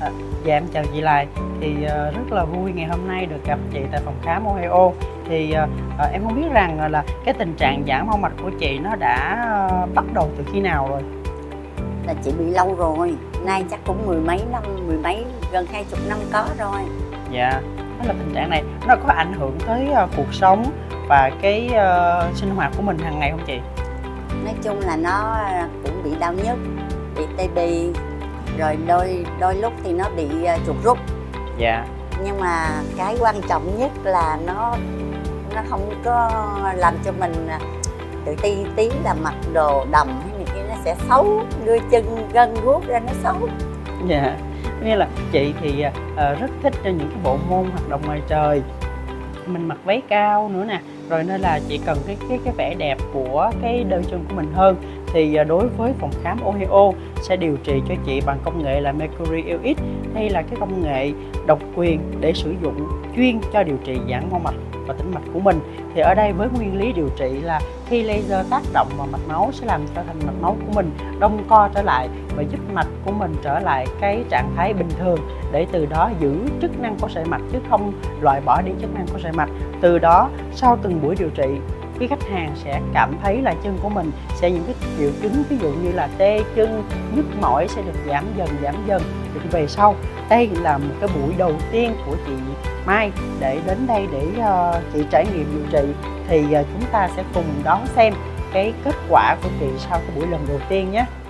À, dạ em chào chị Lai. Rất là vui ngày hôm nay được gặp chị tại phòng khám Ohio. Em không biết rằng là cái tình trạng giãn mau mạch của chị nó đã bắt đầu từ khi nào rồi? Là chị bị lâu rồi, nay chắc cũng mười mấy năm, gần 20 năm có rồi. Dạ, đó là tình trạng này nó có ảnh hưởng tới cuộc sống và cái sinh hoạt của mình hàng ngày không chị? Nói chung là nó cũng bị đau nhức, bị tê bì, rồi đôi lúc thì nó bị chuột rút. Dạ. Nhưng mà cái quan trọng nhất là nó không có làm cho mình tự ti tí là mặc đồ đầm hay này kia nó sẽ xấu, đưa chân gân guốc ra nó xấu. Dạ, nghĩa là chị thì rất thích những cái bộ môn hoạt động ngoài trời, mình mặc váy cao nữa nè, rồi nên là chị cần cái vẻ đẹp của cái đôi chân của mình hơn. Đối với phòng khám Ohio sẽ điều trị cho chị bằng công nghệ là Mercury LX. Đây là cái công nghệ độc quyền để sử dụng chuyên cho điều trị giãn mau mạch và tĩnh mạch của mình. Thì ở đây với nguyên lý điều trị là khi laser tác động vào mạch máu sẽ làm cho thành mạch máu của mình đông co trở lại và giúp mạch của mình trở lại cái trạng thái bình thường, để từ đó giữ chức năng của sợi mạch chứ không loại bỏ đi chức năng của sợi mạch. Từ đó sau từng buổi điều trị, khi khách hàng sẽ cảm thấy là chân của mình sẽ những cái triệu chứng ví dụ như là tê chân, nhức mỏi sẽ được giảm dần. Thì về sau đây là một cái buổi đầu tiên của chị Mai để đến đây để chị trải nghiệm điều trị. Chúng ta sẽ cùng đón xem cái kết quả của chị sau cái buổi lần đầu tiên nhé.